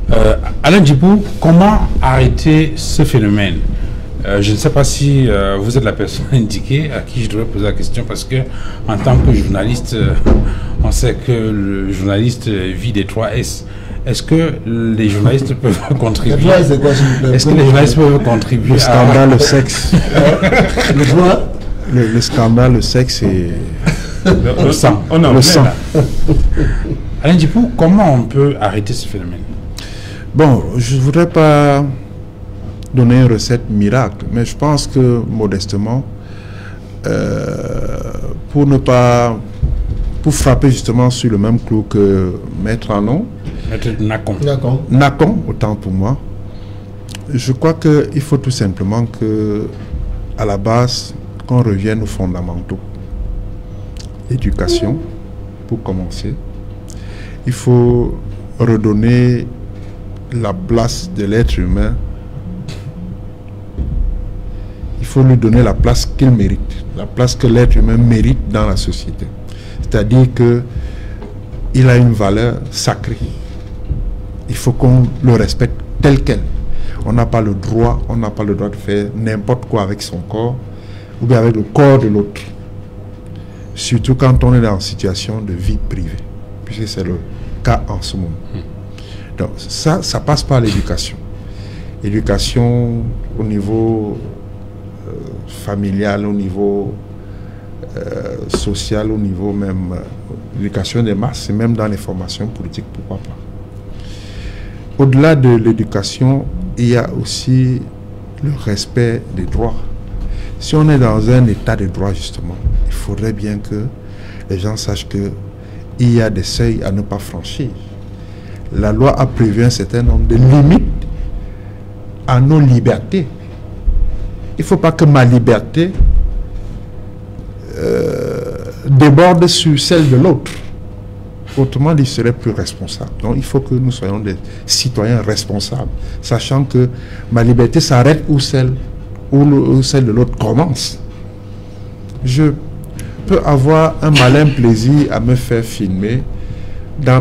Alain Djibou, comment arrêter ce phénomène? Je ne sais pas si vous êtes la personne indiquée à qui je devrais poser la question, parce que en tant que journaliste, on sait que le journaliste vit des 3 S. Est-ce que les journalistes peuvent contribuer? Est-ce que les journalistes peuvent contribuer? Le scandale, le sexe. Le droit. Le scandale, le sexe et Le sang. le sang. Alain Djibou, comment on peut arrêter ce phénomène? Bon, je ne voudrais pas donner une recette miracle, mais je pense que modestement, pour frapper justement sur le même clou que Maître Anon, Maître Nakon. Nakon, autant pour moi, je crois qu'il faut tout simplement que, à la base, qu'on revienne aux fondamentaux. L'éducation, pour commencer. Il faut redonner la place de l'être humain. Il faut lui donner la place qu'il mérite, la place que l'être humain mérite dans la société. C'est-à-dire qu'il a une valeur sacrée. Il faut qu'on le respecte tel quel. On n'a pas le droit de faire n'importe quoi avec son corps ou bien avec le corps de l'autre. Surtout quand on est dans une situation de vie privée, puisque c'est le cas en ce moment. Donc ça passe par l'éducation. Éducation au niveau familial, au niveau social, au niveau même l'éducation des masses, et même dans les formations politiques, pourquoi pas. Au-delà de l'éducation, il y a aussi le respect des droits. Si on est dans un état de droit, justement, il faudrait bien que les gens sachent qu'il y a des seuils à ne pas franchir. La loi a prévu un certain nombre de limites à nos libertés. Il ne faut pas que ma liberté déborde sur celle de l'autre. Autrement, il serait plus responsable. Donc, il faut que nous soyons des citoyens responsables, sachant que ma liberté s'arrête où celle de l'autre commence. Je peux avoir un malin plaisir à me faire filmer dans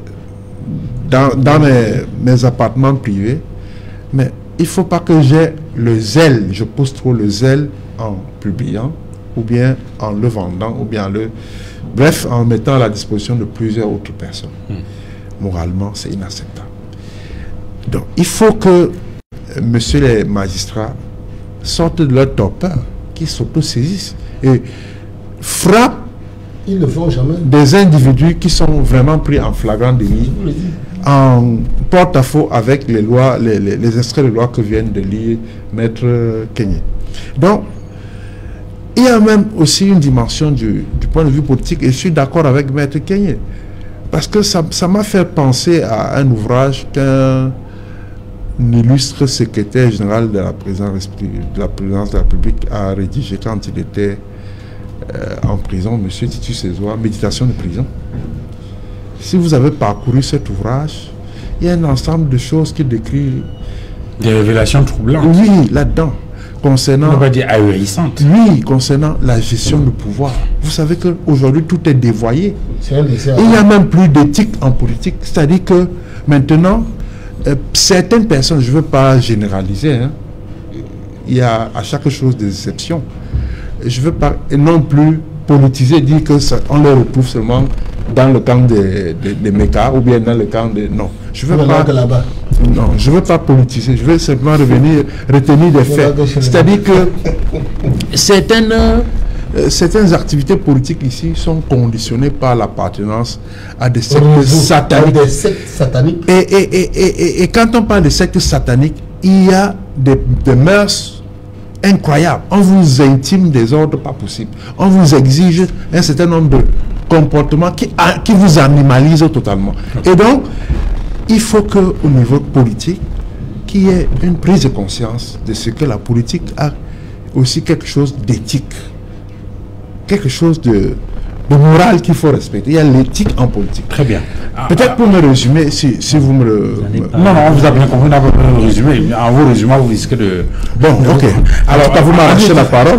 mes appartements privés, mais il ne faut pas que j'ai le zèle, je pose trop le zèle en publiant, ou bien en le vendant, ou bien bref, en mettant à la disposition de plusieurs autres personnes. Moralement, c'est inacceptable. Donc, il faut que messieurs les magistrats sortent de leur torpeur, qu'ils s'autosaisissent et frappent Ils ne font jamais. des individus qui sont vraiment pris en flagrant délit, en porte-à-faux avec les lois, les extraits de loi que viennent de lire Maître Kenyé. Donc, il y a même aussi une dimension du point de vue politique, et je suis d'accord avec Maître Kenyé, parce que ça m'a fait penser à un ouvrage qu'un illustre secrétaire général de la présidence de la République a rédigé quand il était en prison, M. Titus Césoire, Méditation de prison. Si vous avez parcouru cet ouvrage, il y a un ensemble de choses qui décrit des révélations troublantes. Oui, là-dedans. Concernant, on va dire ahurissantes. Oui, concernant la gestion du pouvoir. Vous savez qu'aujourd'hui, tout est dévoyé. Il n'y a même plus d'éthique en politique. C'est-à-dire que maintenant, certaines personnes, je ne veux pas généraliser, hein, il y a à chaque chose des exceptions. Je ne veux pas non plus politiser, dire qu'on les retrouve seulement dans le camp des mécas ou bien dans le camp des... Non, je ne veux pas... Non, je ne veux pas politiser, je veux simplement retenir des faits. C'est-à-dire que certaines activités politiques ici sont conditionnées par l'appartenance à des sectes sataniques. Et quand on parle de sectes sataniques, il y a des mœurs incroyables. On vous intime des ordres pas possibles. On vous exige un certain nombre de comportements qui vous animalisent totalement. Et donc, il faut qu'au niveau politique, qu'il y ait une prise de conscience de ce que la politique a aussi quelque chose d'éthique, quelque chose de moral qu'il faut respecter. Il y a l'éthique en politique. Très bien. Peut-être pour me résumer, si vous me le... Non, on vous a bien compris, on n'a pas besoin de résumer. En vous résumant, vous risquez de... Bon, ok. Alors, quand vous m'arrachez la parole...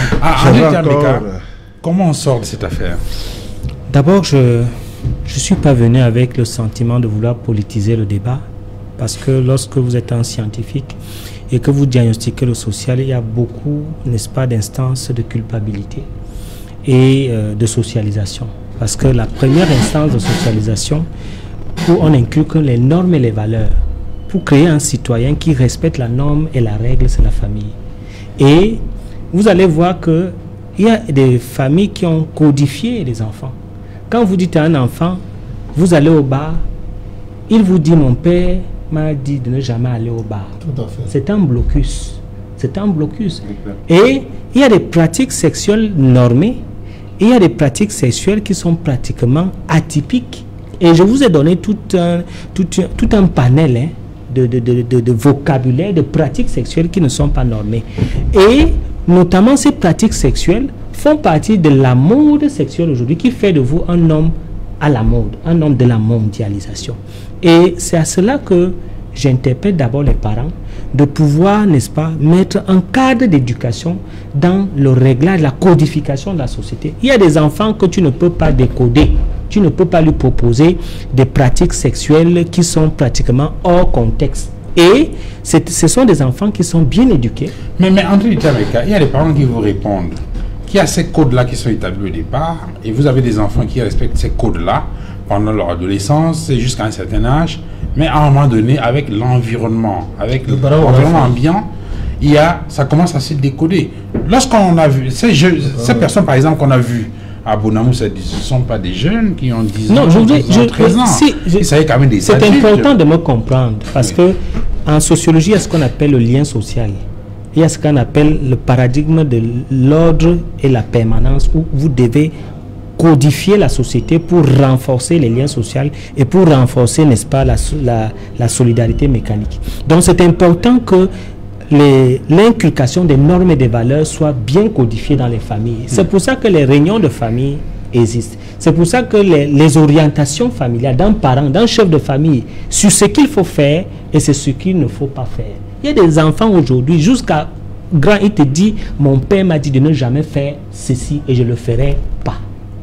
Comment on sort de cette affaire? D'abord, je ne suis pas venu avec le sentiment de vouloir politiser le débat, parce que lorsque vous êtes un scientifique et que vous diagnostiquez le social, il y a beaucoup, n'est-ce pas, d'instances de culpabilité et de socialisation. Parce que la première instance de socialisation, où on inculque les normes et les valeurs, pour créer un citoyen qui respecte la norme et la règle, c'est la famille. Et vous allez voir qu'il y a des familles qui ont codifié les enfants. Quand vous dites à un enfant, vous allez au bar, il vous dit, mon père m'a dit de ne jamais aller au bar. Tout à fait. C'est un blocus. C'est un blocus. Et il y a des pratiques sexuelles normées, et il y a des pratiques sexuelles qui sont pratiquement atypiques. Et je vous ai donné tout un panel, hein, de vocabulaire, de pratiques sexuelles qui ne sont pas normées. Et notamment ces pratiques sexuelles font partie de la mode sexuelle aujourd'hui qui fait de vous un homme à la mode, un homme de la mondialisation. Et c'est à cela que j'interpelle d'abord les parents de pouvoir, n'est-ce pas, mettre un cadre d'éducation dans le réglage, la codification de la société. Il y a des enfants que tu ne peux pas décoder. Tu ne peux pas lui proposer des pratiques sexuelles qui sont pratiquement hors contexte. Et ce sont des enfants qui sont bien éduqués. Mais André Itameka, il y a des parents qui vous répondent qu'il y a ces codes-là qui sont établis au départ, et vous avez des enfants qui respectent ces codes-là pendant leur adolescence jusqu'à un certain âge, mais à un moment donné, avec l'environnement, avec l'environnement ambiant, ça commence à se décoder. Lorsqu'on a vu ces personnes, par exemple, qu'on a vues à Bonamou, ce ne sont pas des jeunes qui ont 10 ans, 13 ans. C'est important de me comprendre, parce que en sociologie, il y a ce qu'on appelle le lien social. Il y a ce qu'on appelle le paradigme de l'ordre et la permanence, où vous devez codifier la société pour renforcer les liens sociaux et pour renforcer, n'est-ce pas, la solidarité mécanique. Donc c'est important que l'inculcation des normes et des valeurs soit bien codifiée dans les familles. C'est pour ça que les réunions de famille existent. C'est pour ça que les orientations familiales d'un parent, d'un chef de famille, sur ce qu'il faut faire et c'est ce qu'il ne faut pas faire. Il y a des enfants aujourd'hui, jusqu'à grand, il te dit, mon père m'a dit de ne jamais faire ceci et je ne le ferai pas.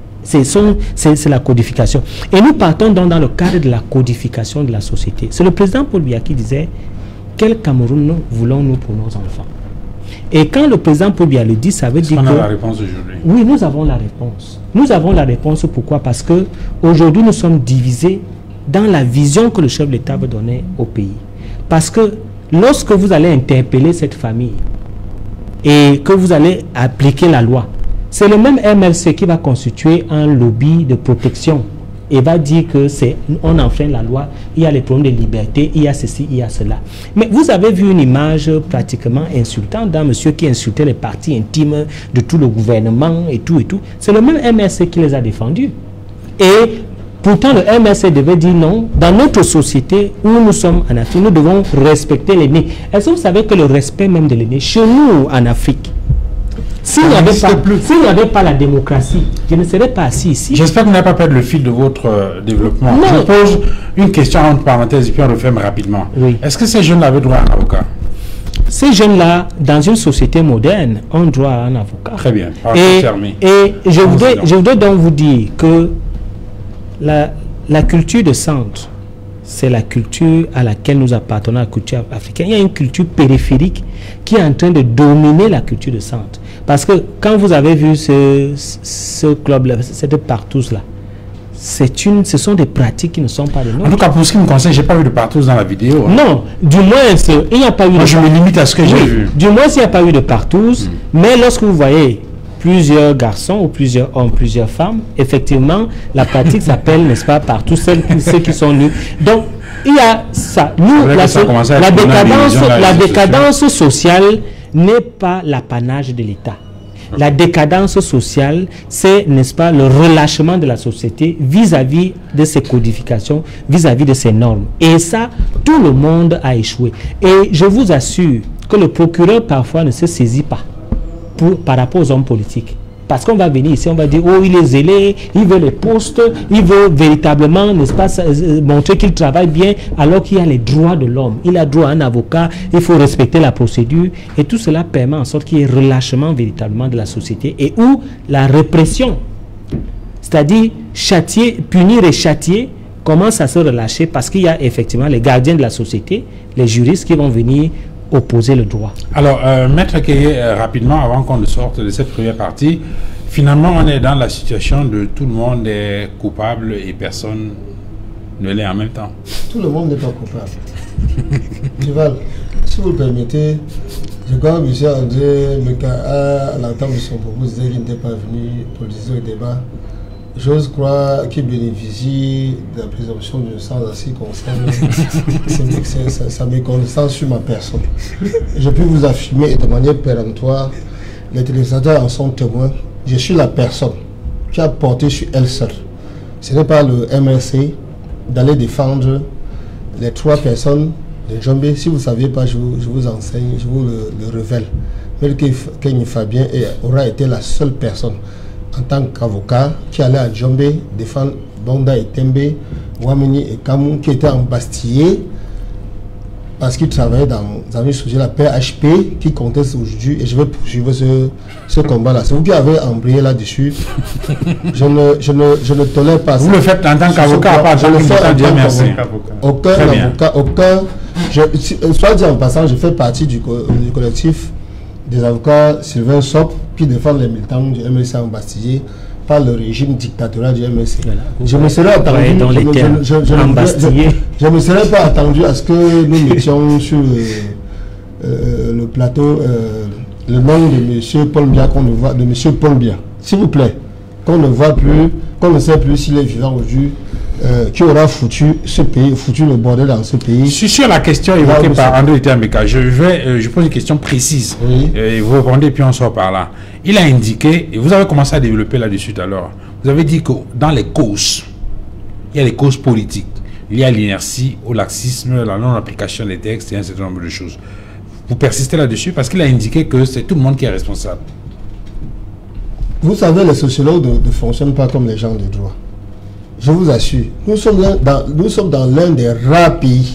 C'est la codification. Et nous partons donc dans le cadre de la codification de la société. C'est le président Paul Biya qui disait, quel Cameroun voulons-nous pour nos enfants? Et quand le président Paul Biya le dit, ça veut dire que... On a la réponse aujourd'hui. Oui, nous avons la réponse. Nous avons la réponse, pourquoi? Parce que aujourd'hui nous sommes divisés dans la vision que le chef de l'État veut donner au pays. Parce que lorsque vous allez interpeller cette famille et que vous allez appliquer la loi, c'est le même MLC qui va constituer un lobby de protection et va dire que on enfreint la loi, il y a les problèmes de liberté, il y a ceci, il y a cela. Mais vous avez vu une image pratiquement insultante d'un monsieur qui insultait les parties intimes de tout le gouvernement et tout et tout. C'est le même MLC qui les a défendus. Et pourtant, le MLC devait dire non. Dans notre société où nous sommes en Afrique, nous devons respecter l'aîné. Est-ce que vous savez que le respect même de l'aîné, chez nous en Afrique, s'il n'y avait pas la démocratie, je ne serais pas assis ici. J'espère que vous n'avez pas perdu le fil de votre développement. Non. Je pose une question entre parenthèses et puis on referme rapidement. Oui. Est-ce que ces jeunes-là avaient droit à un avocat? Ces jeunes-là, dans une société moderne, ont droit à un avocat. Très bien. Et je voudrais donc vous dire que la culture de centre, c'est la culture à laquelle nous appartenons, la culture africaine. Il y a une culture périphérique qui est en train de dominer la culture de centre. Parce que quand vous avez vu ce club-là, cette partouze-là, ce sont des pratiques qui ne sont pas de nôtres. En tout cas, pour ce qui me concerne, je n'ai pas vu de partouze dans la vidéo. Hein. Non, du moins, il n'y a pas eu de partouze. Je me limite à ce que j'ai vu. Du moins, il n'y a pas eu de partouze. Mais lorsque vous voyez plusieurs garçons ou plusieurs hommes, plusieurs femmes, effectivement, la pratique s'appelle, n'est-ce pas, partout, ceux qui sont nus. Donc, il y a ça. Nous, la décadence sociale n'est pas l'apanage de l'État. La décadence sociale, c'est, n'est-ce pas, le relâchement de la société vis-à-vis de ses codifications, vis-à-vis de ses normes. Et ça, tout le monde a échoué. Et je vous assure que le procureur, parfois, ne se saisit pas par rapport aux hommes politiques. Parce qu'on va venir ici, on va dire, oh, il est zélé, il veut les postes, il veut véritablement, n'est-ce pas, montrer qu'il travaille bien, alors qu'il y a les droits de l'homme. Il a droit à un avocat, il faut respecter la procédure, et tout cela permet en sorte qu'il y ait relâchement véritablement de la société, et où la répression, c'est-à-dire punir et châtier, commence à se relâcher parce qu'il y a effectivement les gardiens de la société, les juristes qui vont venir opposer le droit. Alors, Maître Keye, rapidement, avant qu'on ne sorte de cette première partie, finalement, on est dans la situation de tout le monde est coupable et personne ne l'est en même temps. Tout le monde n'est pas coupable. Duval, si vous le permettez, je crois que M. André Meka, à l'entente de son propos, disait qu'il n'était pas venu politiser le débat. J'ose croire qu'il bénéficie de la présomption d'innocence en ce qui concerne sa méconnaissance sur ma personne. Je peux vous affirmer de manière péremptoire, les téléspectateurs en sont témoins, je suis la personne qui a porté sur elle seule. Ce n'est pas le MRC d'aller défendre les 3 personnes de Djombe. Si vous ne saviez pas, je vous enseigne, je vous le révèle. Mais Kenny Fabien aura été la seule personne en tant qu'avocat qui allait à Djombe défendre Bonda et Tembe, Wamini et Kamou qui étaient embastillés parce qu'ils travaillaient dans un sujet, la PHP, qui conteste aujourd'hui, et je vais poursuivre ce combat-là. C'est vous qui avez embrayé là-dessus. Je ne tolère pas ça. Vous le faites en tant qu'avocat, pas je le fais en tant qu'avocat. Aucun avocat, soit dit en passant, je fais partie du collectif des avocats Sylvain Sop qui défendent les militants du MLC embastillés par le régime dictatorial du MLC. Voilà. Je me serais attendu, je me serais pas attendu à ce que nous mettions sur le plateau le nom de M. Paul Biya, qu'on ne voit, de M. Paul Biya. S'il vous plaît, qu'on ne voit plus, qu'on ne sait plus s'il est vivant aujourd'hui, qui aura foutu ce pays, foutu le bordel dans ce pays. Sur la question évoquée par André Meka, je pose une question précise. Oui. Et vous répondez, puis on sort par là. Il a indiqué, et vous avez commencé à développer là-dessus tout à l'heure, vous avez dit que dans les causes, il y a les causes politiques. Il y a l'inertie, au laxisme, la non-application des textes et un certain nombre de choses. Vous persistez là-dessus parce qu'il a indiqué que c'est tout le monde qui est responsable. Vous savez, les sociologues ne fonctionnent pas comme les gens de droit. Je vous assure, nous sommes dans l'un des rares pays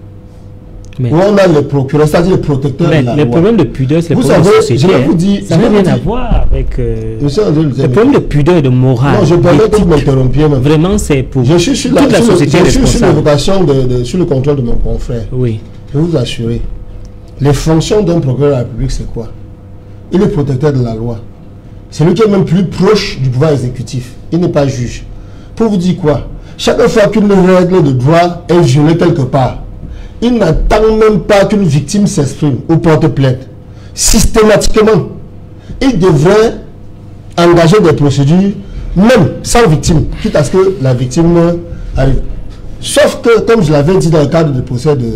où on a les procureurs, c'est-à-dire les protecteurs de la loi. Les problèmes de pudeur, c'est vous savez, je vais vous dire, ça n'a rien à voir avec les problèmes de pudeur et de morale. Non, je parlais que vous m'interrompiez. Vraiment, c'est pour je suis sur toute la société responsable. Je suis sur l'évocation, sur le contrôle de mon confrère. Oui. Je vais vous assurer, les fonctions d'un procureur de la République, c'est quoi? Il est protecteur de la loi. C'est lui qui est même plus proche du pouvoir exécutif. Il n'est pas juge. Pour vous dire quoi? Chaque fois qu'une règle de droit est violée quelque part, il n'attend même pas qu'une victime s'exprime ou porte plainte. Systématiquement, il devrait engager des procédures, même sans victime, quitte à ce que la victime arrive. Sauf que, comme je l'avais dit dans le cadre du procès de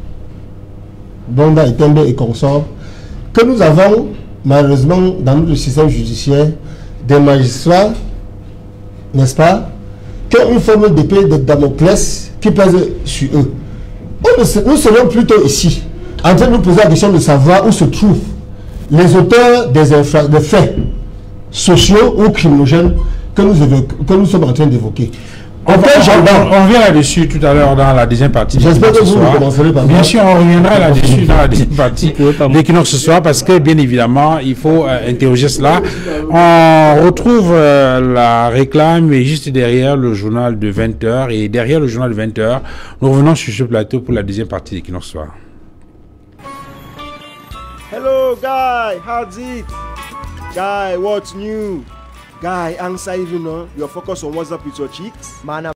Bonda et Tembe et consorts, que nous avons malheureusement dans notre système judiciaire des magistrats, n'est-ce pas, qui ont une forme d'épée de Damoclès qui pèse sur eux. Nous serons plutôt ici en train de nous poser la question de savoir où se trouvent les auteurs des faits sociaux ou criminogènes que nous sommes en train d'évoquer. On vient là-dessus tout à l'heure dans la deuxième partie. J'espère que vous commencerez par bien sûr, on reviendra là-dessus dans la deuxième partie d'Equinox ce soir parce que, bien évidemment, il faut interroger cela. On retrouve la réclame et juste derrière le journal de 20h. Et derrière le journal de 20h, nous revenons sur ce plateau pour la deuxième partie d'Equinox ce soir. Hello, guy. How's it? Guy, what's new? Guy, answer even, you're focused on WhatsApp with your chicks? Man,